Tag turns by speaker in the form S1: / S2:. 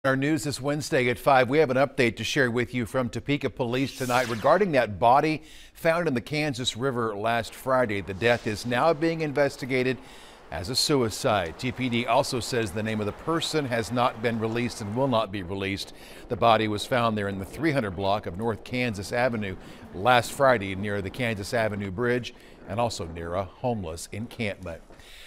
S1: Our news this Wednesday at 5, we have an update to share with you from Topeka Police tonight regarding that body found in the Kansas River last Friday. The death is now being investigated as a suicide. TPD also says the name of the person has not been released and will not be released. The body was found there in the 300 block of North Kansas Avenue last Friday near the Kansas Avenue Bridge and also near a homeless encampment.